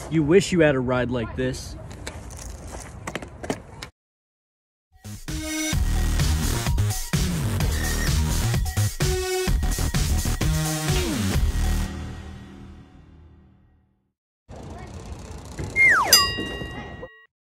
You wish you had a ride like this.